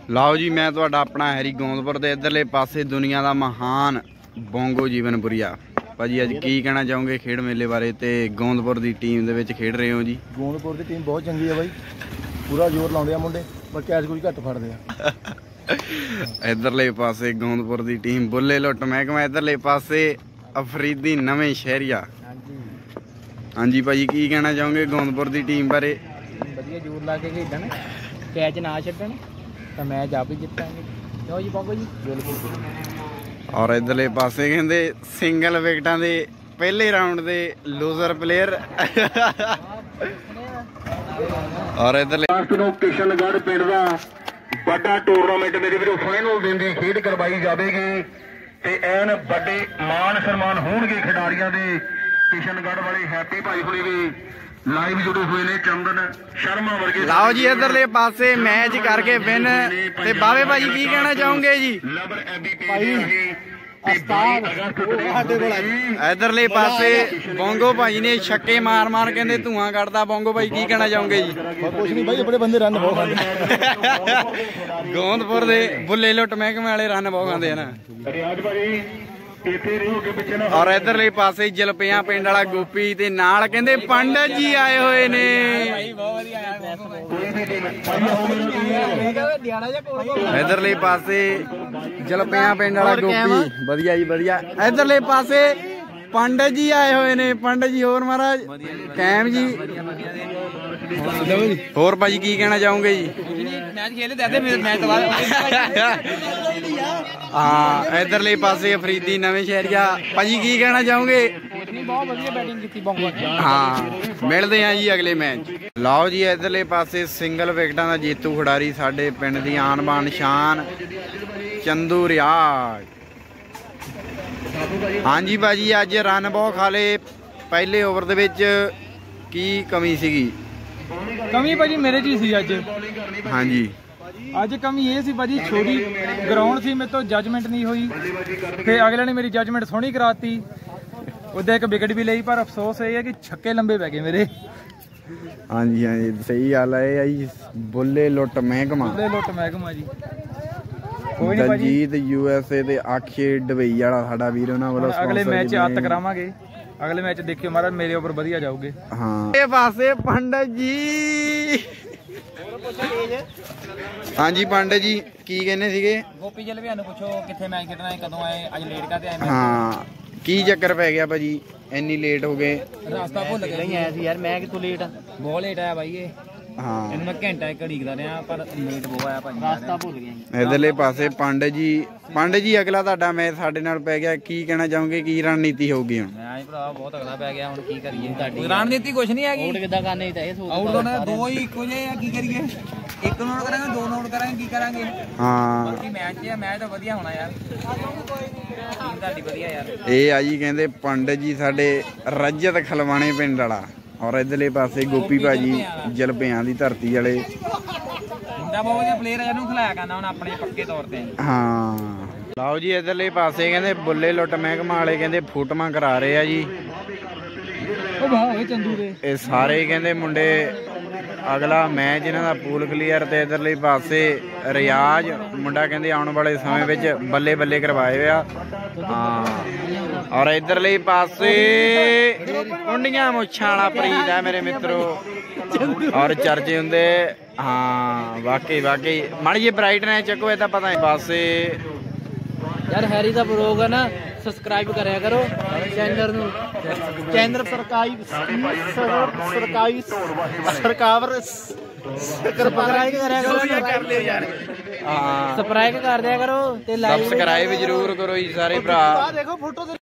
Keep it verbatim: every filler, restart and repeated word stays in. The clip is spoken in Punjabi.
ਲਾਓ ਜੀ, मैं ਤੁਹਾਡਾ ਆਪਣਾ ਹੈਰੀ ਗੋਂਦਪੁਰ ਦੇ ਇਧਰਲੇ ਪਾਸੇ ਦੁਨੀਆ ਦਾ ਮਹਾਨ ਬੋਂਗੋ ਜੀਵਨਪੁਰੀਆ। ਭਾਜੀ ਅੱਜ ਕੀ ਕਹਿਣਾ ਚਾਹੋਗੇ ਖੇਡ ਮੇਲੇ ਬਾਰੇ ਤੇ ਗੋਂਦਪੁਰ ਦੀ ਟੀਮ ਦੇ ਵਿੱਚ ਖੇਡ ਰਹੇ ਹੋ ਜੀ? ਗੋਂਦਪੁਰ ਦੀ ਟੀਮ ਬਹੁਤ ਚੰਗੀ ਹੈ ਬਾਈ, ਪੂਰਾ ਜ਼ੋਰ ਲਾਉਂਦੇ ਆ ਮੁੰਡੇ, ਪਰ ਕੈਚ ਕੁਝ ਘੱਟ ਫੜਦੇ ਆ। ਇਧਰਲੇ ਪਾਸੇ ਗੋਂਦਪੁਰ ਦੀ ਟੀਮ ਬੁੱਲੇ ਲੁੱਟ ਮਹਿਕਮਾ, ਇਧਰਲੇ ਪਾਸੇ ਅਫਰੀਦੀ ਨਵੇਂ ਸ਼ਹਿਰੀਆ। ਹਾਂਜੀ ਭਾਜੀ ਕੀ ਕਹਿਣਾ ਚਾਹੋਗੇ ਗੋਂਦਪੁਰ ਦੀ ਟੀਮ ਬਾਰੇ? ਵਧੀਆ ਜ਼ੋਰ ਲਾ ਕੇ ਖੇਡਣ, ਕੈਚ ਨਾ ਛੱਡਣ ਤਾਂ ਮੈਚ ਆਪ ਹੀ ਜਿੱਤਾਂਗੇ। ਕਿਉਂ ਜੀ ਬਾਬਾ ਜੀ? ਬਿਲਕੁਲ। ਔਰ ਇਧਰਲੇ ਪਾਸੇ ਕਹਿੰਦੇ ਸਿੰਗਲ ਵਿਕਟਾਂ ਦੇ ਪਹਿਲੇ ਰਾਉਂਡ ਦੇ ਲੂਜ਼ਰ ਪਲੇਅਰ। ਔਰ ਇਧਰਲੇ ਕਿਸ਼ਨਗੜ੍ਹ ਪਿੰਡ ਦਾ ਵੱਡਾ ਟੂਰਨਾਮੈਂਟ ਮੇਰੇ ਵੀਰੋ ਫਾਈਨਲ ਦਿਨ ਦੀ ਖੇਡ ਕਰਵਾਈ ਜਾਵੇਗੀ ਤੇ ਐਨ ਵੱਡੇ ਮਾਣ ਸਨਮਾਨ ਹੋਣਗੇ ਖਿਡਾਰੀਆਂ ਦੇ। ਕਿਸ਼ਨਗੜ੍ਹ ਵਾਲੇ ਹੈਪੀ ਭਾਈ ਹੁਣੇ ਵੀ ਲਾਈਵ ਜੁੜੇ ਹੋਏ ਨੇ, ਚੰਦਨ ਸ਼ਰਮਾ ਵਰਗੇ। ਲਾਓ ਜੀ ਇਧਰਲੇ ਪਾਸੇ ਮੈਚ ਕਰਕੇ ਵਿਨ ਤੇ ਬਾਵੇ ਭਾਜੀ ਕੀ ਕਹਿਣਾ ਚਾਹੋਗੇ ਜੀ? ਇਧਰਲੇ ਪਾਸੇ ਬੋਂਗੋ ਭਾਈ ਨੇ ਛੱਕੇ ਮਾਰ ਮਾਰ ਕਹਿੰਦੇ ਧੂਆਂ ਕੱਢਦਾ। ਬੋਂਗੋ ਭਾਈ ਕੀ ਕਹਿਣਾ ਚਾਹੋਗੇ ਜੀ? ਕੁਛ ਨਹੀਂ ਬਾਈ, ਆਪਣੇ ਬੰਦੇ ਰਨ ਬਹੁਤ ਖਾਂਦੇ। ਗੋਂਦਪੁਰ ਦੇ ਬੁੱਲੇ ਲੁੱਟ ਮਹਿਕਮੇ ਵਾਲੇ ਰਨ ਬਹੁਤ ਖਾਂਦੇ ਆ ਨਾ। ਔਰ ਇਧਰਲੇ ਪਾਸੇ ਜਲਪਿਆਂ ਪਿੰਡ ਵਾਲਾ ਗੋਪੀ ਤੇ ਨਾਲ ਕਹਿੰਦੇ ਪੰਡਤ ਜੀ ਆਏ ਹੋਏ ਨੇ। ਇਧਰਲੇ ਪਾਸੇ ਜਲਪਿਆਂ ਪਿੰਡ ਵਾਲਾ ਗੋਪੀ, ਵਧੀਆ ਜੀ ਵਧੀਆ। ਇਧਰਲੇ ਪਾਸੇ ਪੰਡਤ ਜੀ ਆਏ ਹੋਏ ਨੇ। ਪੰਡਤ ਜੀ ਹੋਰ ਮਹਾਰਾਜ ਕੈਮ ਜੀ। ਹੋਰ ਭਾਜੀ ਕੀ ਕਹਿਣਾ ਚਾਹੋਗੇ ਜੀ? ਮੈਚ ਖੇਲੇ ਦੱਸਦੇ ਮੈਚ ਤੋਂ ਬਾਅਦ। ਹਾਂ ਇਧਰਲੇ ਪਾਸੇ ਅਫਰੀਦੀ ਨਵੇਂ ਸ਼ਹਿਰੀਆ। ਭਾਜੀ ਕੀ ਕਹਿਣਾ ਚਾਹੋਗੇ? ਬਹੁਤ ਵਧੀਆ ਬੈਟਿੰਗ ਕੀਤੀ ਬੋਂਗੋ। ਹਾਂ ਮਿਲਦੇ ਆ ਜੀ ਅਗਲੇ ਮੈਚ। ਲਾਓ ਜੀ ਇਧਰਲੇ ਪਾਸੇ ਸਿੰਗਲ ਵਿਕਟਾਂ ਦਾ ਜੇਤੂ ਖਿਡਾਰੀ ਸਾਡੇ ਪਿੰਡ ਦੀ ਆਨ ਬਾਨ ਸ਼ਾਨ ਚੰਦੂ ਰਿਆਜ਼। ਹਾਂਜੀ ਭਾਜੀ ਅੱਜ ਰਨ ਬਹੁਤ ਖਾ ਲਏ ਪਹਿਲੇ ਓਵਰ ਦੇ ਵਿੱਚ, ਕੀ ਕਮੀ ਸੀਗੀ? ਕਮੀ ਭਾਜੀ ਮੇਰੇ ਚ ਹੀ ਸੀ ਅੱਜ। ਹਾਂਜੀ ਅੱਜ ਕਮੀ ਇਹ ਸੀ ਭਾਜੀ, ਛੋਟੀ ਗਰਾਊਂਡ ਸੀ, ਮੇਰੇ ਤੋਂ ਜੱਜਮੈਂਟ ਨਹੀਂ ਹੋਈ। ਫਿਰ ਅਗਲੇ ਨੇ ਮੇਰੀ ਜੱਜਮੈਂਟ ਸੋਹਣੀ ਕਰਾਤੀ, ਉਹਦੇ ਇੱਕ ਵਿਕਟ ਵੀ ਲਈ, ਪਰ ਅਫਸੋਸ ਇਹ ਹੈ ਕਿ ਛੱਕੇ ਲੰਬੇ ਪੈ ਗਏ ਮੇਰੇ। ਹਾਂਜੀ ਹਾਂਜੀ ਸਹੀ ਗੱਲ ਹੈ। ਇਹ ਜੀ ਬੁੱਲੇ ਲੁੱਟ ਮਹਿਕਮਾ, ਬੁੱਲੇ ਲੁੱਟ ਮਹਿਕਮਾ ਜੀ। ਕੋਈ ਨਹੀਂ ਭਾਜੀ, ਦਲਜੀਤ ਯੂ ਐਸ ਏ ਤੇ ਅਕਸ਼ੇ ਡਬਈ ਵਾਲਾ ਸਾਡਾ ਵੀਰ, ਉਹਨਾਂ ਵੱਲੋਂ ਅਗਲੇ ਮੈਚ ਅੱਤ ਕਰਾਵਾਂਗੇ। ਅਗਲੇ ਮੈਚ ਦੇਖਿਓ ਮਹਾਰਾਜ ਮੇਰੇ ਉੱਪਰ ਵਧੀਆ ਜਾਊਗੇ। ਹਾਂ ਇਹ ਪਾਸੇ ਪੰਡਤ ਜੀ। ਹਾਂਜੀ ਪੰਡਤ ਜੀ ਕੀ ਕਹਿੰਦੇ ਸੀਗੇ? ਗੋਪੀ ਜਲਵਿਆਂ ਨੂੰ ਪੁੱਛੋ ਕਿੱਥੇ ਮੈਚ ਖੇਡਣਾ ਹੈ, ਕਦੋਂ ਆਏ, ਅੱਜ ਲੇਟ ਕਾਤੇ ਆਏ? ਹਾਂ ਕੀ ਚੱਕਰ ਪੈ ਗਿਆ ਭਾਜੀ ਇੰਨੀ ਲੇਟ ਹੋ ਗਏ? ਰਸਤਾ ਭੁੱਲ ਕੇ ਨਹੀਂ ਆਇਆ ਸੀ ਯਾਰ। ਮੈਂ ਕਿੱਥੋਂ ਲੇਟ? ਬਹੁਤ ਲੇਟ ਆਇਆ ਬਾਈ ਇਹ। ਹਾਂ ਇਹਨੂੰ ਮੈਂ ਘੰਟਾ ਇੱਕ ਢੀਕਦਾ ਰਿਹਾ, ਪਰ ਲੇਟ ਬਹੁਤ ਆਇਆ ਭਾਜੀ। ਰਸਤਾ ਭੁੱਲ ਗਿਆ। ਇਧਰਲੇ ਪਾਸੇ ਪੰਡਤ ਜੀ। ਪੰਡਤ ਜੀ ਅਗਲਾ ਤੁਹਾਡਾ ਮੈਚ ਸਾਡੇ ਨਾਲ ਪੈ ਗਿਆ, ਕੀ ਕਹਿਣਾ ਚਾਹੋਗੇ? ਕੀ ਰਣਨੀਤੀ ਹੋਊਗੀ ਹੁਣ? ਮੈਚ ਭਰਾ ਬਹੁਤ ਅਗਲਾ ਪੈ ਗਿਆ, ਹੁਣ ਕੀ ਕਰੀਏ? ਤੁਹਾਡੀ ਰਣਨੀਤੀ ਕੁਛ ਨਹੀਂ ਹੈਗੀ। ਆਊਟ ਕਿੱਦਾਂ ਕਰਨੇ ਤਾਂ ਇਹ ਸੋਚ। ਆਊਟ ਦੋਨੇ ਦੋ ਹੀ ਇੱਕੋ ਜਿਹੇ ਆ, ਕੀ ਕਰੀਏ? ਇੱਕ ਨੋਟ ਕਰਾਂਗੇ, ਦੋ ਨੋਟ ਕਰਾਂਗੇ, ਕੀ ਕਰਾਂਗੇ? ਹਾਂ ਬਾਕੀ ਮੈਚ ਹੈ, ਮੈਚ ਤਾਂ ਵਧੀਆ ਹੋਣਾ ਯਾਰ। ਟੀਮ ਤੁਹਾਡੀ ਵਧੀਆ ਯਾਰ। ਇਹ ਆ ਜੀ ਕਹਿੰਦੇ ਪੰਡਤ ਜੀ ਸਾਡੇ ਰਜਤ ਖਲਵਾਣੇ ਪਿੰਡ ਵਾਲਾ। ਔਰ ਇਧਰਲੇ ਪਾਸੇ ਗੋਪੀ ਭਾਜੀ ਜਲਪਿਆਂ ਦੀ ਧਰਤੀ ਵਾਲੇ। ਮੁੰਡਾ ਬਹੁਤ ਵਧੀਆ ਪਲੇਅਰ ਹੈ, ਇਹਨੂੰ ਖਿਲਾਇਆ ਕਰਨਾ ਹੁਣ ਆਪਣੇ ਪੱਕੇ ਤੌਰ ਤੇ। ਹਾਂ ਲਾਓ ਜੀ ਇਧਰਲੇ ਪਾਸੇ ਕਹਿੰਦੇ ਬੁੱਲੇ ਲੁੱਟ ਮਹਿਕਮਾ ਵਾਲੇ ਕਹਿੰਦੇ ਫੋਟੋਆਂ ਕਰਾ ਰਹੇ ਆ ਜੀ। ਉਹ ਵਾਹ ਹੋਏ ਚੰਦੂ ਦੇ ਇਹ ਸਾਰੇ ਕਹਿੰਦੇ ਮੁੰਡੇ ਅਗਲਾ ਮੈਚ ਇਹਨਾਂ ਦਾ ਪੂਲ ਕਲੀਅਰ। ਤੇ ਇਧਰਲੇ ਪਾਸੇ ਰਿਆਜ਼ ਮੁੰਡਾ ਕਹਿੰਦੇ ਆਉਣ ਵਾਲੇ ਸਮੇਂ ਵਿੱਚ ਬੱਲੇ ਬੱਲੇ ਕਰਵਾਏ ਹੋਇਆ। ਹਾਂ ਔਰ ਇਧਰਲੇ ਪਾਸੇ ਕੁੰਡੀਆਂ ਮੁੱਛਾਂ ਵਾਲਾ ਪ੍ਰੀਤ ਹੈ ਮੇਰੇ ਮਿੱਤਰੋ, ਔਰ ਚਰਚੇ ਹੁੰਦੇ। ਹਾਂ ਵਾਕਈ ਵਾਕਈ ਮਾੜੀ ਜਿਹੀ ਬ੍ਰਾਈਟਨੈਸ ਚੱਕੋ, ਇਹ ਤਾਂ ਪਤਾ ਨਹੀਂ। ਪਾਸੇ ਯਾਰ ਹੈਰੀ ਦਾ ਬਲੌਗ ਹੈ ਨਾ, ਸਬਸਕ੍ਰਾਈਬ ਕਰਿਆ ਕਰੋ ਚੈਨਲ ਨੂੰ। ਚੈਨਲ ਸਰਕਾਈ ਸਰਕਾਈ ਸਰਕਾਰ ਸਬਸਕ੍ਰਾਈਬ ਕਰਿਆ ਕਰੋ। ਹਾਂ ਸਬਸਕ੍ਰਾਈਬ ਕਰ ਦਿਆ ਕਰੋ ਤੇ ਲਾਈਕ ਸਬਸਕ੍ਰਾਈਬ ਜ਼ਰੂਰ ਕਰੋ ਜੀ ਸਾਰੇ ਭਰਾ। ਦੇਖੋ ਫੋਟੋ